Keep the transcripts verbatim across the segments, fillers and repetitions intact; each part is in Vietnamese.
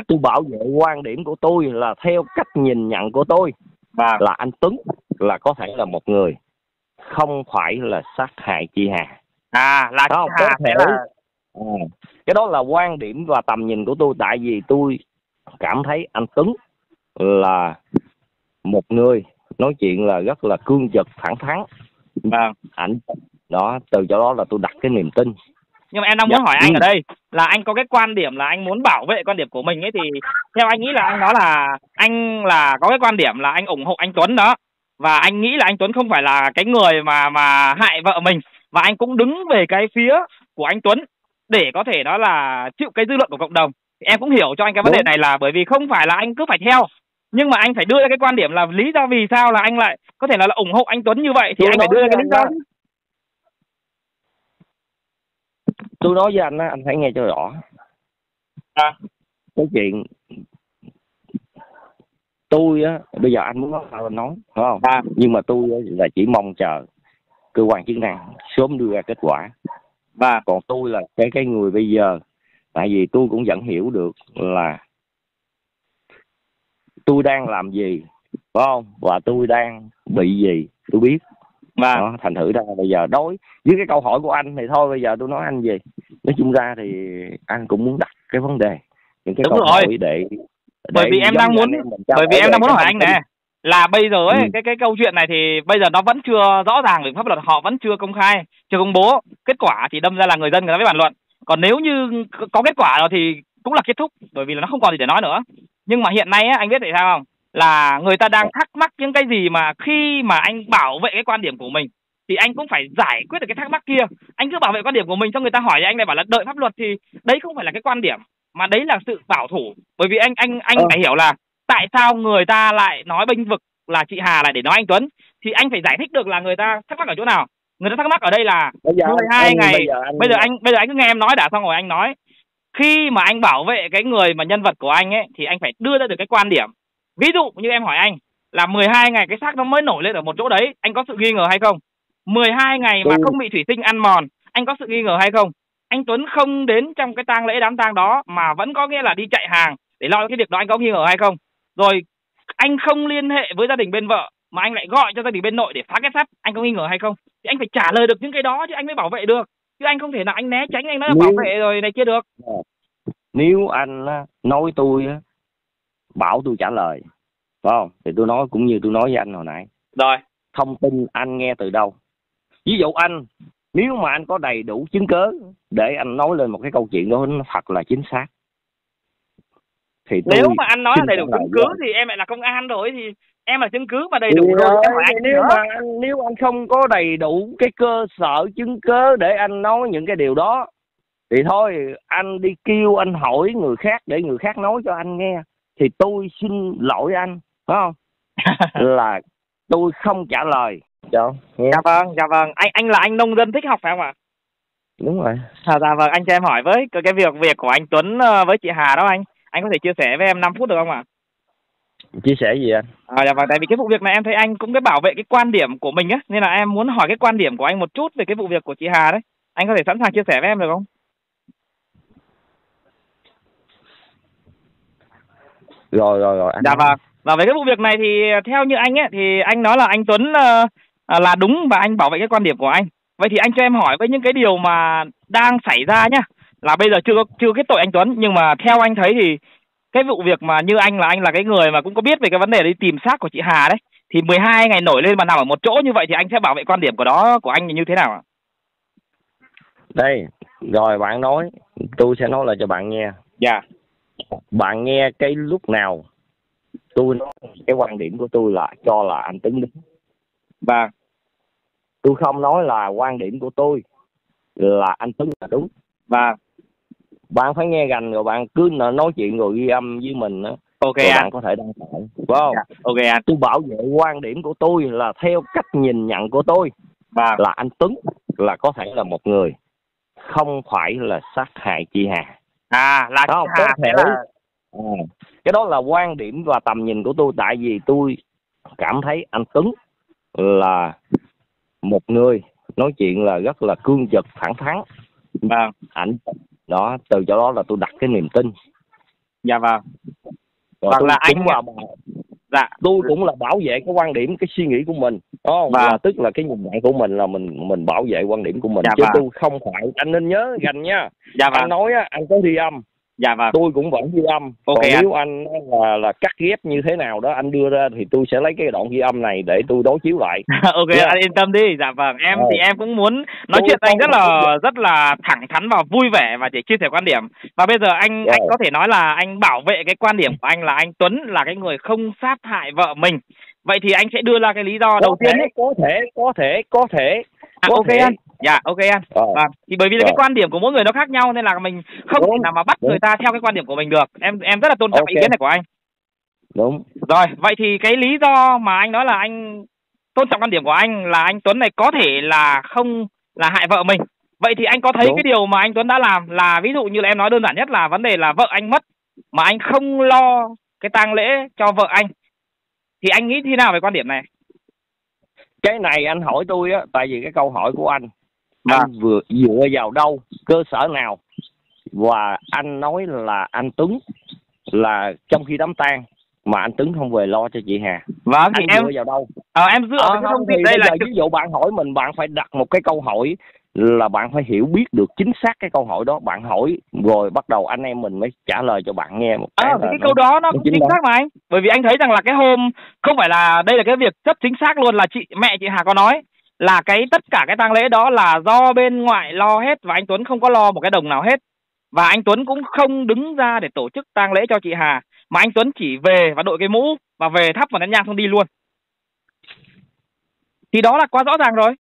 tôi bảo vệ quan điểm của tôi là theo cách nhìn nhận của tôi. Vâng. Là anh Tuấn là có thể là một người, không phải là sát hại chị Hà. À là không, chị Hà sẽ là à, cái đó là quan điểm và tầm nhìn của tôi. Tại vì tôi cảm thấy anh Tuấn là một người nói chuyện là rất là cương trực, thẳng thắn. Vâng. Ảnh đó, từ chỗ đó là tôi đặt cái niềm tin. Nhưng mà em đang muốn hỏi anh ở đây là anh có cái quan điểm là anh muốn bảo vệ quan điểm của mình ấy, thì theo anh nghĩ là anh nói là anh là có cái quan điểm là anh ủng hộ anh Tuấn đó, và anh nghĩ là anh Tuấn không phải là cái người mà mà hại vợ mình, và anh cũng đứng về cái phía của anh Tuấn để có thể đó là chịu cái dư luận của cộng đồng. Thì em cũng hiểu cho anh cái vấn đề này là bởi vì không phải là anh cứ phải theo, nhưng mà anh phải đưa ra cái quan điểm là lý do vì sao là anh lại có thể là, là ủng hộ anh Tuấn như vậy, thì tôi anh phải đưa ra cái lý do. Tôi nói với anh á, anh phải nghe cho rõ. À. Cái chuyện tôi á, bây giờ anh muốn nói sao anh nói, phải không? À. Nhưng mà tôi là chỉ mong chờ cơ quan chức năng sớm đưa ra kết quả. Và còn tôi là cái cái người bây giờ, tại vì tôi cũng vẫn hiểu được là tôi đang làm gì, phải không? Và tôi đang bị gì, tôi biết. Và đó, thành thử ra bây giờ đối với cái câu hỏi của anh thì thôi bây giờ tôi nói anh gì. Nói chung ra thì anh cũng muốn đặt cái vấn đề, những cái đúng câu rồi. hỏi để, để bởi vì em đang muốn bởi vì em đang muốn hỏi anh nè, là bây giờ ấy, ừ. cái cái câu chuyện này thì bây giờ nó vẫn chưa rõ ràng về pháp luật, họ vẫn chưa công khai, chưa công bố kết quả, thì đâm ra là người dân người ta mới bàn luận. Còn nếu như có kết quả rồi thì cũng là kết thúc, bởi vì là nó không còn gì để nói nữa. Nhưng mà hiện nay á, anh biết tại sao không, là người ta đang thắc mắc những cái gì mà khi mà anh bảo vệ cái quan điểm của mình thì anh cũng phải giải quyết được cái thắc mắc kia. Anh cứ bảo vệ quan điểm của mình, cho người ta hỏi thì anh lại bảo là đợi pháp luật, thì đấy không phải là cái quan điểm, mà đấy là sự bảo thủ. Bởi vì anh anh anh ờ. phải hiểu là tại sao người ta lại nói bênh vực là chị Hà lại để nói anh Tuấn, thì anh phải giải thích được là người ta thắc mắc ở chỗ nào. Người ta thắc mắc ở đây là mười hai ngày. Bây giờ, anh... bây giờ anh bây giờ anh cứ nghe em nói đã, xong rồi anh nói. Khi mà anh bảo vệ cái người mà nhân vật của anh ấy thì anh phải đưa ra được cái quan điểm. Ví dụ như em hỏi anh là mười hai ngày cái xác nó mới nổi lên ở một chỗ đấy, anh có sự nghi ngờ hay không? mười hai ngày mà không bị thủy tinh ăn mòn, anh có sự nghi ngờ hay không? Anh Tuấn không đến trong cái tang lễ đám tang đó mà vẫn có nghĩa là đi chạy hàng để lo cái việc đó, anh có nghi ngờ hay không? Rồi anh không liên hệ với gia đình bên vợ mà anh lại gọi cho gia đình bên nội để phá kết sắt, anh có nghi ngờ hay không? Thì anh phải trả lời được những cái đó chứ anh mới bảo vệ được. Chứ anh không thể nào anh né tránh, anh nói là bảo vệ rồi này kia được. Nếu anh nói tôi bảo tôi trả lời, phải không? Thì tôi nói cũng như tôi nói với anh hồi nãy. Rồi. Thông tin anh nghe từ đâu? Ví dụ anh, nếu mà anh có đầy đủ chứng cớ để anh nói lên một cái câu chuyện đó nó thật là chính xác, thì nếu mà anh nói là đầy đủ chứng cứ thì em lại là công an rồi, thì em là chứng cứ mà đầy đủ thì rồi. Em hỏi anh nếu mà anh, nếu anh không có đầy đủ cái cơ sở chứng cớ để anh nói những cái điều đó, thì thôi anh đi kêu anh hỏi người khác để người khác nói cho anh nghe, thì tôi xin lỗi anh, phải không? Là tôi không trả lời. Dạ, dạ vâng, dạ vâng. Anh anh là anh nông dân thích học phải không ạ? Đúng rồi. À, dạ vâng, anh cho em hỏi với cái việc việc của anh Tuấn với chị Hà đó anh, anh có thể chia sẻ với em năm phút được không ạ? Chia sẻ gì anh? À, dạ vâng, tại vì cái vụ việc này em thấy anh cũng cái bảo vệ cái quan điểm của mình á, nên là em muốn hỏi cái quan điểm của anh một chút về cái vụ việc của chị Hà đấy. Anh có thể sẵn sàng chia sẻ với em được không? Rồi rồi rồi anh. Dạ vâng. Và về cái vụ việc này thì theo như anh ấy thì anh nói là anh Tuấn uh, là đúng và anh bảo vệ cái quan điểm của anh. Vậy thì anh cho em hỏi với những cái điều mà đang xảy ra nhá, là bây giờ chưa có chưa kết tội anh Tuấn, nhưng mà theo anh thấy thì cái vụ việc mà như anh là anh là cái người mà cũng có biết về cái vấn đề đi tìm xác của chị Hà đấy, thì mười hai ngày nổi lên mà nằm ở một chỗ như vậy thì anh sẽ bảo vệ quan điểm của đó của anh như thế nào ạ? Đây, rồi bạn nói, tôi sẽ nói lại cho bạn nghe. Dạ. Bạn nghe cái lúc nào tôi nói cái quan điểm của tôi là cho là anh Tuấn đúng. Và tôi không nói là quan điểm của tôi là anh Tuấn là đúng. Và bạn phải nghe gành rồi bạn cứ nói chuyện rồi ghi âm với mình đó. Ok rồi anh. Bạn có thể đăng tải, phải không? Dạ. Ok anh. Tôi bảo vệ quan điểm của tôi là theo cách nhìn nhận của tôi. Và là anh Tuấn là có thể là một người, không phải là sát hại chị Hà. À là không, chị Hà thể là... à, cái đó là quan điểm và tầm nhìn của tôi. Tại vì tôi cảm thấy anh Tuấn là một người nói chuyện là rất là cương trực, thẳng thắn. Vâng. Ảnh đó, từ chỗ đó là tôi đặt cái niềm tin. Dạ vâng. Rồi Hoặc tôi là anh cũng là dạ tôi cũng là bảo vệ cái quan điểm, cái suy nghĩ của mình, đúng không? Và Là tức là cái nhìn nhận của mình là mình mình bảo vệ quan điểm của mình, dạ chứ vâng. tôi không phải, anh nên nhớ Gành nha. Dạ vâng. Anh nói á, anh có ghi âm. Dạ vâng. Tôi cũng vẫn ghi âm. Ok Còn anh. nếu anh là là cắt ghép như thế nào đó anh đưa ra thì tôi sẽ lấy cái đoạn ghi âm này để tôi đối chiếu lại. Ok yeah. Anh yên tâm đi. Dạ vâng, em Rồi. thì em cũng muốn nói Tôi chuyện với anh rất là được. rất là thẳng thắn và vui vẻ và để chia sẻ quan điểm. Và bây giờ anh Rồi. anh có thể nói là anh bảo vệ cái quan điểm của anh là anh Tuấn là cái người không sát hại vợ mình. Vậy thì anh sẽ đưa ra cái lý do Có đầu thể, tiên ấy. Có thể, có thể, có thể. À, có ok thể. anh. Dạ ok anh. Rồi. Vâng. Thì bởi vì là Rồi. cái quan điểm của mỗi người nó khác nhau nên là mình không Đúng. thể nào mà bắt Đúng. người ta theo cái quan điểm của mình được. Em em rất là tôn trọng Ok. ý kiến này của anh. Đúng. Rồi, vậy thì cái lý do mà anh nói là anh tôn trọng quan điểm của anh là anh Tuấn này có thể là không là hại vợ mình. Vậy thì anh có thấy Đúng. cái điều mà anh Tuấn đã làm là ví dụ như là em nói đơn giản nhất là vấn đề là vợ anh mất mà anh không lo cái tang lễ cho vợ anh. Thì anh nghĩ thế nào về quan điểm này? Cái này anh hỏi tôi á, tại vì cái câu hỏi của anh, Vâng. anh vừa dựa vào đâu, cơ sở nào, và anh nói là anh Tuấn là trong khi đám tang mà anh Tuấn không về lo cho chị Hà. Vâng, thì anh em dựa vào đâu? Ờ, em dựa vào à, cái không, thông tin thì đây bây là giờ ví dụ bạn hỏi mình, bạn phải đặt một cái câu hỏi là bạn phải hiểu biết được chính xác cái câu hỏi đó. Bạn hỏi rồi bắt đầu anh em mình mới trả lời cho bạn nghe một cái. À, thì cái câu đó nó cũng chính xác mà anh. Bởi vì anh thấy rằng là cái hôm không phải là đây là cái việc rất chính xác luôn, là chị mẹ chị Hà có nói là cái tất cả cái tang lễ đó là do bên ngoại lo hết và anh Tuấn không có lo một cái đồng nào hết. Và anh Tuấn cũng không đứng ra để tổ chức tang lễ cho chị Hà, mà anh Tuấn chỉ về và đội cái mũ và về thắp vào nén nhang xong đi luôn. Thì đó là quá rõ ràng rồi.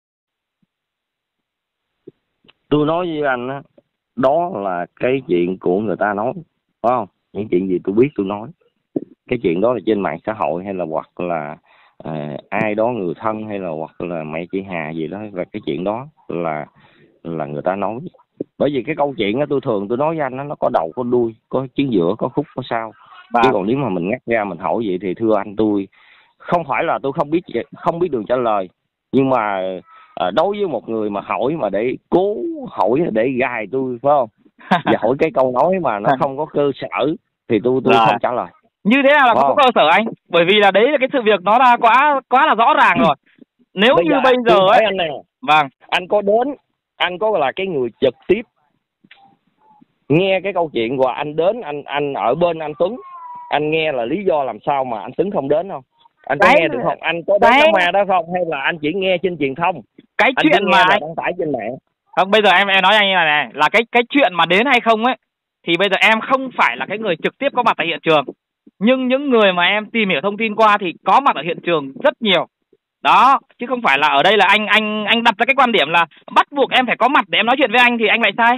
Tôi nói với anh á, đó là cái chuyện của người ta nói, phải không? Những chuyện gì tôi biết tôi nói. Cái chuyện đó là trên mạng xã hội hay là hoặc là à, ai đó người thân hay là hoặc là mẹ chị Hà gì đó, và cái chuyện đó là là người ta nói. Bởi vì cái câu chuyện á, tôi thường tôi nói với anh đó, nó có đầu có đuôi, có chuyến giữa, có khúc có sau. Và... chứ còn nếu mà mình ngắt ra mình hỏi vậy thì thưa anh, tôi không phải là tôi không biết không biết đường trả lời, nhưng mà à, đối với một người mà hỏi mà để cố hỏi để gài tôi, phải không? Và hỏi cái câu nói mà nó không có cơ sở thì tôi tôi là... không trả lời. Như thế nào là không có cơ sở anh? Bởi vì là đấy là cái sự việc nó là quá quá là rõ ràng rồi. Nếu bây như giờ, bây giờ ấy anh này, vâng, anh có đến, anh có là cái người trực tiếp nghe cái câu chuyện, và anh đến, anh anh ở bên anh Tuấn, anh nghe là lý do làm sao mà anh Tuấn không đến không? Anh có đấy, nghe được không? Anh có đến đám ma đó không? Hay là anh chỉ nghe trên truyền thông? Cái anh chuyện mà anh đăng tải trên mạng. Không, bây giờ em em nói anh như này này, là cái cái chuyện mà đến hay không ấy thì bây giờ em không phải là cái người trực tiếp có mặt tại hiện trường, nhưng những người mà em tìm hiểu thông tin qua thì có mặt ở hiện trường rất nhiều. Đó, chứ không phải là ở đây là anh anh anh đặt ra cái quan điểm là bắt buộc em phải có mặt để em nói chuyện với anh thì anh lại sai.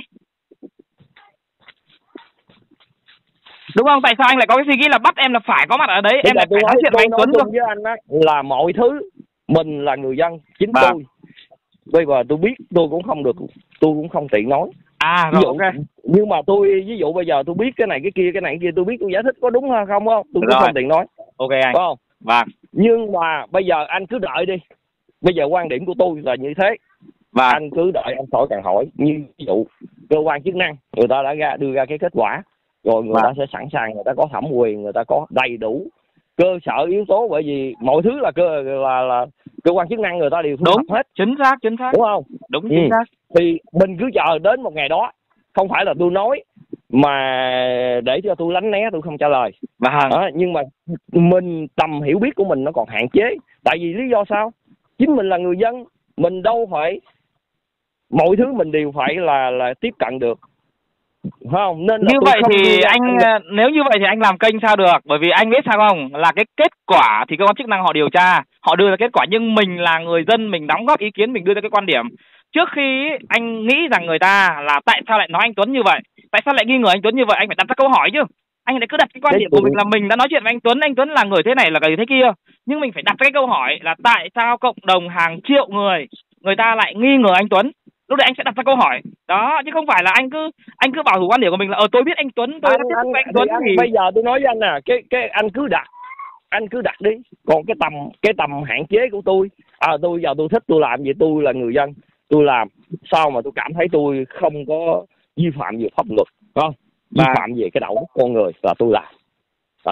Đúng không? Tại sao anh lại có cái suy nghĩ là bắt em là phải có mặt ở đấy, bây em lại phải nói, nói chuyện với anh Tuấn chung với anh á là mọi thứ mình là người dân, chính à. tôi bây giờ tôi biết tôi cũng không được, tôi cũng không tiện nói. À rồi, ok. Nhưng mà tôi ví dụ bây giờ tôi biết cái này cái kia cái này cái kia, tôi biết tôi giải thích có đúng hay không không, tôi cũng không tiện nói. Ok anh. Phải không? Vâng. Nhưng mà bây giờ anh cứ đợi đi. Bây giờ quan điểm của tôi là như thế. Và anh cứ đợi, anh hỏi càng hỏi. Như ví dụ cơ quan chức năng người ta đã ra đưa ra cái kết quả rồi, người ta sẽ sẵn sàng, người ta có thẩm quyền, người ta có đầy đủ cơ sở yếu tố, bởi vì mọi thứ là cơ là là cơ quan chức năng người ta đều thu thập hết. Chính xác, chính xác. Đúng không? Đúng, chính ừ. xác. Thì mình cứ chờ đến một ngày đó, không phải là tôi nói mà để cho tôi lánh né, tôi không trả lời. Vâng. Đó, nhưng mà mình tầm hiểu biết của mình nó còn hạn chế. Tại vì lý do sao? Chính mình là người dân, mình đâu phải mọi thứ mình đều phải là là tiếp cận được. Không, nên là như vậy thì anh được. Nếu như vậy thì anh làm kênh sao được? Bởi vì anh biết sao không, là cái kết quả thì cơ quan chức năng họ điều tra, họ đưa ra kết quả, nhưng mình là người dân, mình đóng góp ý kiến, mình đưa ra cái quan điểm. Trước khi anh nghĩ rằng người ta là tại sao lại nói anh Tuấn như vậy, tại sao lại nghi ngờ anh Tuấn như vậy, anh phải đặt ra câu hỏi chứ. Anh lại cứ đặt cái quan Đấy điểm của mình là mình đã nói chuyện với anh Tuấn, anh Tuấn là người thế này là người thế kia, nhưng mình phải đặt cái câu hỏi là tại sao cộng đồng hàng triệu người người ta lại nghi ngờ anh Tuấn. Lúc đấy anh sẽ đặt ra câu hỏi đó, chứ không phải là anh cứ anh cứ bảo thủ quan điểm của mình là ờ tôi biết anh Tuấn, tôi anh, đã tiếp xúc với anh thì Tuấn anh, thì bây giờ tôi nói với anh nè, cái cái anh cứ đặt anh cứ đặt đi. Còn cái tầm cái tầm hạn chế của tôi, à tôi giờ tôi thích tôi làm gì, tôi là người dân, tôi làm sao mà tôi cảm thấy tôi không có vi phạm về pháp luật, không vi phạm về cái đạo đức con người là tôi làm đó.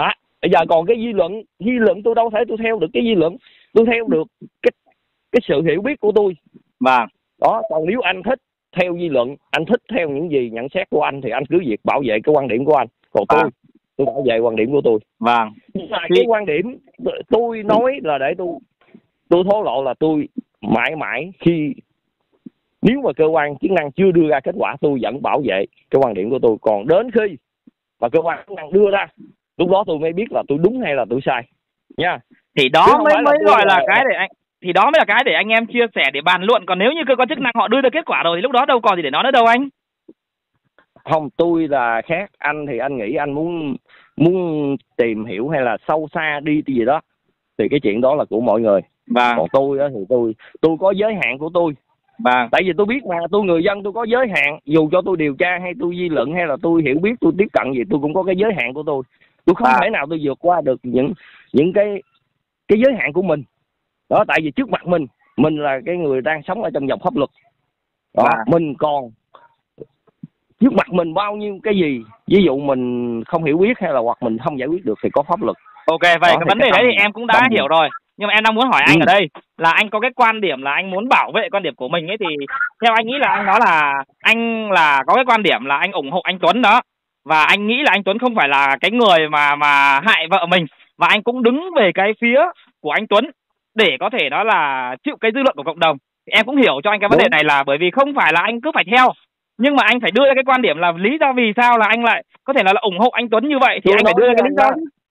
bây giờ còn cái dư luận, dư luận tôi đâu thể tôi theo được cái dư luận, tôi theo được cái cái sự hiểu biết của tôi. Vâng. Đó, còn nếu anh thích theo dư luận, anh thích theo những gì nhận xét của anh thì anh cứ việc bảo vệ cái quan điểm của anh. Còn tôi, à. tôi bảo vệ quan điểm của tôi. Vâng. Mà thì... cái quan điểm tôi nói là để tôi tôi thổ lộ là tôi mãi mãi khi nếu mà cơ quan chức năng chưa đưa ra kết quả, tôi vẫn bảo vệ cái quan điểm của tôi. Còn đến khi mà cơ quan chức năng đưa ra, lúc đó tôi mới biết là tôi đúng hay là tôi sai nha. Thì đó mới mới gọi là, là cái để anh thì đó mới là cái để anh em chia sẻ để bàn luận. Còn nếu như cơ quan chức năng họ đưa ra kết quả rồi thì lúc đó đâu còn gì để nói nữa đâu anh. Không, tôi là khác. Anh thì anh nghĩ anh muốn muốn tìm hiểu hay là sâu xa đi cái gì đó thì cái chuyện đó là của mọi người. Vâng. Còn tôi á thì tôi tôi có giới hạn của tôi. Vâng. Tại vì tôi biết mà, tôi người dân tôi có giới hạn. Dù cho tôi điều tra hay tôi dư luận hay là tôi hiểu biết, tôi tiếp cận gì, tôi cũng có cái giới hạn của tôi. Tôi không à. thể nào tôi vượt qua được những những cái cái giới hạn của mình. Đó, tại vì trước mặt mình, mình là cái người đang sống ở trong vòng pháp luật. Đó, à. mình còn trước mặt mình bao nhiêu cái gì, ví dụ mình không hiểu biết hay là hoặc mình không giải quyết được thì có pháp luật. Ok, vậy đó, cái vấn đề đấy thì em cũng đã hiểu gì? rồi. Nhưng mà em đang muốn hỏi anh ừ. ở đây là anh có cái quan điểm là anh muốn bảo vệ quan điểm của mình ấy, thì theo anh nghĩ là anh nói là anh là có cái quan điểm là anh ủng hộ anh Tuấn đó, và anh nghĩ là anh Tuấn không phải là cái người mà mà hại vợ mình, và anh cũng đứng về cái phía của anh Tuấn để có thể đó là chịu cái dư luận của cộng đồng. Thì em cũng hiểu cho anh cái vấn Đúng. đề này là bởi vì không phải là anh cứ phải theo, nhưng mà anh phải đưa ra cái quan điểm là lý do vì sao là anh lại có thể là, là ủng hộ anh Tuấn như vậy thì Tôi anh phải đưa ra cái lý do.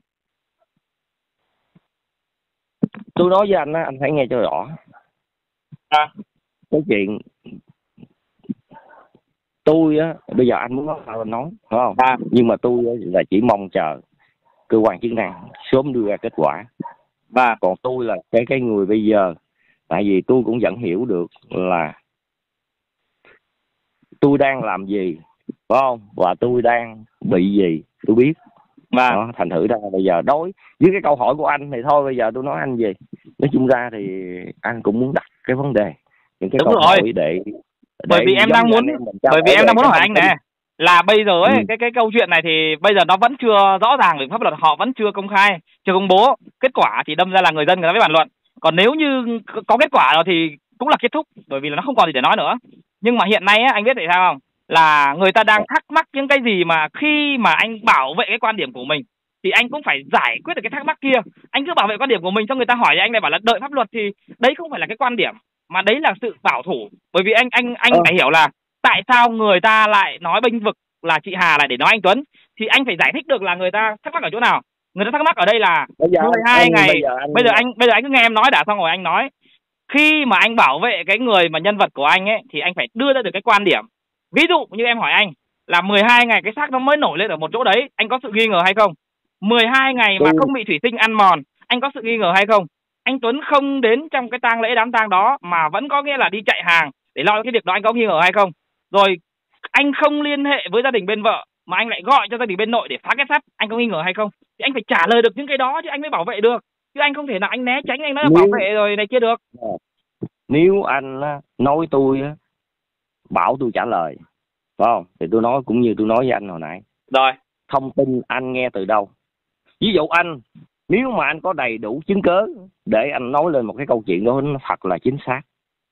Tôi nói với anh á, anh phải nghe cho rõ. À. Cái chuyện tôi á, bây giờ anh muốn nói sao anh nói, phải không? À. Nhưng mà tôi là chỉ mong chờ cơ quan chức năng sớm đưa ra kết quả. Và còn tôi là cái cái người bây giờ, tại vì tôi cũng vẫn hiểu được là tôi đang làm gì, phải không? Và tôi đang bị gì, tôi biết. Và đó, thành thử ra bây giờ đối với cái câu hỏi của anh thì thôi bây giờ tôi nói anh gì. Nói chung ra thì anh cũng muốn đặt cái vấn đề, những cái Đúng câu rồi. hỏi để, để bởi vì em đang muốn bởi vì em đang muốn hỏi anh nè là bây giờ ấy ừ. cái cái câu chuyện này thì bây giờ nó vẫn chưa rõ ràng về pháp luật, họ vẫn chưa công khai, chưa công bố kết quả thì đâm ra là người dân người ta mới bàn luận. Còn nếu như có kết quả rồi thì cũng là kết thúc, bởi vì là nó không còn gì để nói nữa. Nhưng mà hiện nay á, anh biết tại sao không? Là người ta đang thắc mắc những cái gì mà khi mà anh bảo vệ cái quan điểm của mình thì anh cũng phải giải quyết được cái thắc mắc kia. Anh cứ bảo vệ quan điểm của mình xong người ta hỏi thì anh lại bảo là đợi pháp luật, thì đấy không phải là cái quan điểm mà đấy là sự bảo thủ. Bởi vì anh anh anh ờ. phải hiểu là tại sao người ta lại nói bênh vực là chị Hà lại để nói anh Tuấn, thì anh phải giải thích được là người ta thắc mắc ở chỗ nào. Người ta thắc mắc ở đây là mười hai ngày bây giờ, anh... bây giờ anh bây giờ anh cứ nghe em nói đã, xong rồi anh nói khi mà anh bảo vệ cái người mà nhân vật của anh ấy thì anh phải đưa ra được cái quan điểm. Ví dụ như em hỏi anh là mười hai ngày cái xác nó mới nổi lên ở một chỗ đấy, anh có sự nghi ngờ hay không? mười hai ngày mà không bị thủy tinh ăn mòn, anh có sự nghi ngờ hay không? Anh Tuấn không đến trong cái tang lễ đám tang đó mà vẫn có nghĩa là đi chạy hàng để lo cái việc đó, anh có nghi ngờ hay không? Rồi anh không liên hệ với gia đình bên vợ mà anh lại gọi cho gia đình bên nội để phá kết sắt, anh có nghi ngờ hay không? Thì anh phải trả lời được những cái đó chứ anh mới bảo vệ được. Chứ anh không thể nào anh né tránh, anh nói là bảo vệ rồi này kia được. Nếu anh nói tôi bảo tôi trả lời, phải không? Thì tôi nói cũng như tôi nói với anh hồi nãy. Rồi. Thông tin anh nghe từ đâu? Ví dụ anh, nếu mà anh có đầy đủ chứng cớ để anh nói lên một cái câu chuyện đó nó thật là chính xác.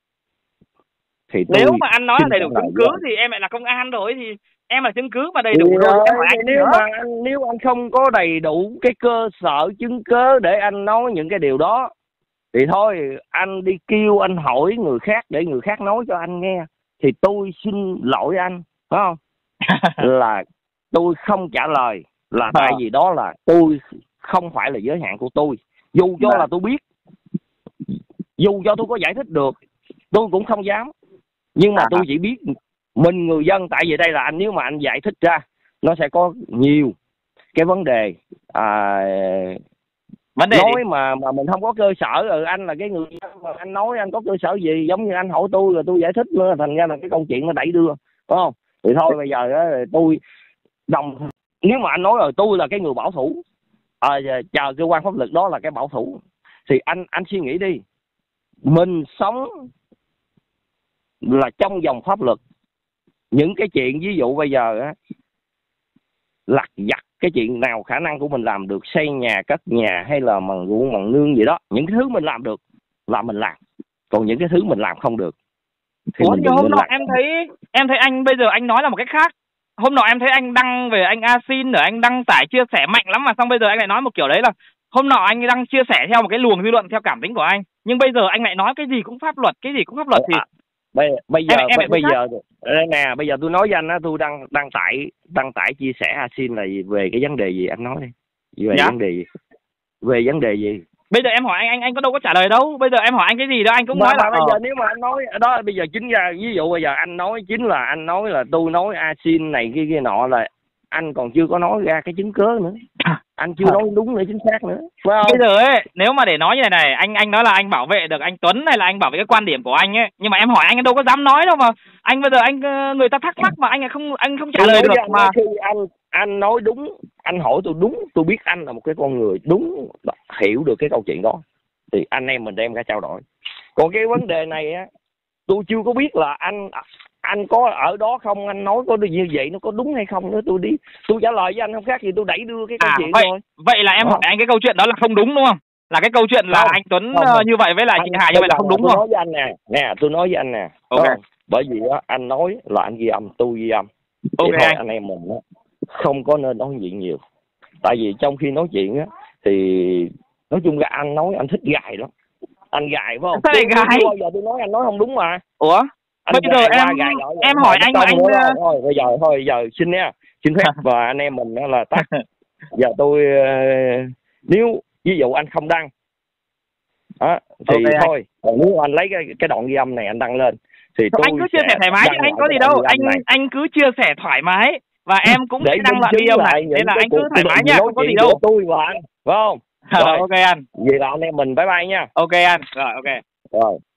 Thì nếu mà anh nói là đầy đủ chứng cứ thì em lại là công an rồi, thì em là chứng cứ mà đầy đủ rồi. rồi thì nếu mà anh, nếu anh không có đầy đủ cái cơ sở chứng cớ để anh nói những cái điều đó thì thôi anh đi kêu anh hỏi người khác để người khác nói cho anh nghe. Thì tôi xin lỗi anh, phải không? Là tôi không trả lời là à. Tại vì đó là tôi không phải là giới hạn của tôi. Dù cho à. là tôi biết, dù cho tôi có giải thích được, tôi cũng không dám. Nhưng mà à. tôi chỉ biết mình người dân, tại vì đây là anh, nếu mà anh giải thích ra nó sẽ có nhiều cái vấn đề à, vấn đề nói gì? mà mà mình không có cơ sở. Ừ, anh là cái người dân mà anh nói anh có cơ sở gì? Giống như anh hỏi tôi rồi tôi giải thích nữa, thành ra là cái câu chuyện nó đẩy đưa, phải không? Thì thôi bây giờ đó, tôi đồng, nếu mà anh nói rồi tôi là cái người bảo thủ, à, chờ cơ quan pháp luật đó là cái bảo thủ, thì anh anh suy nghĩ đi, mình sống là trong vòng pháp luật. Những cái chuyện ví dụ bây giờ á, lặt vặt cái chuyện nào khả năng của mình làm được, xây nhà, cất nhà hay là bằng ruộng bằng nương gì đó, những cái thứ mình làm được là mình làm, còn những cái thứ mình làm không được thì Ủa, nhưng hôm nọ em thấy em thấy anh bây giờ anh nói là một cách khác. Hôm nọ em thấy anh đăng về anh Asin rồi anh đăng tải chia sẻ mạnh lắm, mà xong bây giờ anh lại nói một kiểu đấy là hôm nọ anh đang chia sẻ theo một cái luồng dư luận theo cảm tính của anh, nhưng bây giờ anh lại nói cái gì cũng pháp luật, cái gì cũng pháp luật thì à, bây bây giờ em, em bây, bây giờ đây nè, bây giờ tôi nói với anh á, tôi đăng đăng tải đăng tải chia sẻ Asin là về cái vấn đề gì, anh nói đi, về dạ? vấn đề gì, về vấn đề gì? Bây giờ em hỏi anh, anh anh có đâu có trả lời đâu. Bây giờ em hỏi anh cái gì đó anh cũng mà, nói mà là bây giờ nếu mà anh nói đó, bây giờ chính ra ví dụ bây giờ anh nói chính là anh nói là tôi nói Asin này kia kia nọ, là anh còn chưa có nói ra cái chứng cớ nữa, anh chưa nói đúng nữa, chính xác nữa, phải không? Bây giờ ấy, nếu mà để nói như này này, anh anh nói là anh bảo vệ được anh Tuấn hay là anh bảo vệ cái quan điểm của anh ấy, nhưng mà em hỏi anh đâu có dám nói đâu, mà anh bây giờ anh người ta thắc mắc mà anh không anh không trả lời được mà. Khi anh anh nói đúng, anh hỏi tôi đúng, tôi biết anh là một cái con người đúng, hiểu được cái câu chuyện đó thì anh em mình đem ra trao đổi. Còn cái vấn đề này á, tôi chưa có biết là anh anh có ở đó không, anh nói có như vậy nó có đúng hay không nữa, tôi đi tôi trả lời với anh không khác gì tôi đẩy đưa cái câu à, chuyện vậy, thôi. Vậy là em đó. hỏi anh cái câu chuyện đó là không đúng đúng không? Là cái câu chuyện là không, anh Tuấn không, không. như vậy với lại chị Hà như vậy là không đúng tôi không? Nói với anh nè, nè tôi nói với anh nè. Okay. Bởi vì á anh nói là anh ghi âm, tôi ghi âm. Okay. Thôi anh em mình á không có nên nói chuyện nhiều. Tại vì trong khi nói chuyện á thì nói chung là anh nói anh thích gài lắm. Anh gài phải không? Sao lại gài? Bao giờ tôi nói anh nói không đúng mà. Ủa? Anh bây giờ em gài em hỏi anh mà anh rồi. Thôi bây giờ thôi giờ xin nha, xin phép và anh em mình là tắt. Giờ tôi nếu ví dụ anh không đăng đó, thì okay, thôi anh. Còn nếu anh lấy cái cái đoạn ghi âm này anh đăng lên thì tôi anh cứ chia sẻ thoải mái chứ anh có gì đâu, anh này. anh cứ chia sẻ thoải mái và em cũng để đăng lại ghi âm này, nên là anh cứ thoải mái nha, không có gì đâu. Tôi và anh, phải không? Rồi, ok anh. Vậy là anh em mình bye bye nha. Ok anh, rồi ok. Rồi.